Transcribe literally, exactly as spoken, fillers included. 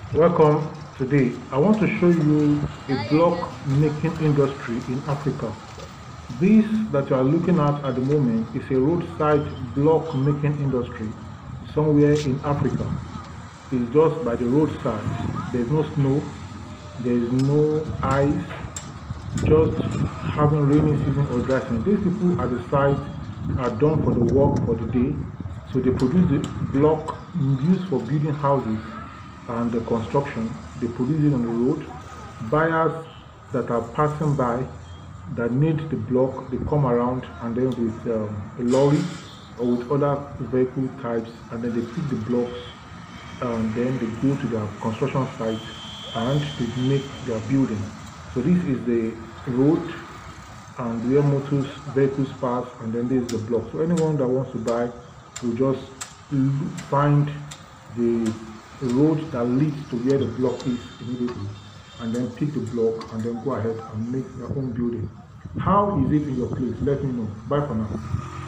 Welcome. Today, I want to show you a block making industry in Africa. This that you are looking at at the moment is a roadside block making industry somewhere in Africa. It's just by the roadside. There's no snow, there is no ice, just having rainy season or dry season. These people at the site are done for the work for the day, so they produce the block used for building houses and the construction. They produce it on the road. Buyers that are passing by that need the block, they come around and then with um, a lorry or with other vehicle types, and then they pick the blocks and then they go to their construction site and they make their building. So this is the road and where motors vehicles pass, and then this is the block. So anyone that wants to buy will just find the road that leads to where the block is immediately, and then pick the block and then go ahead and make their own building. How is it in your place? Let me know. Bye for now.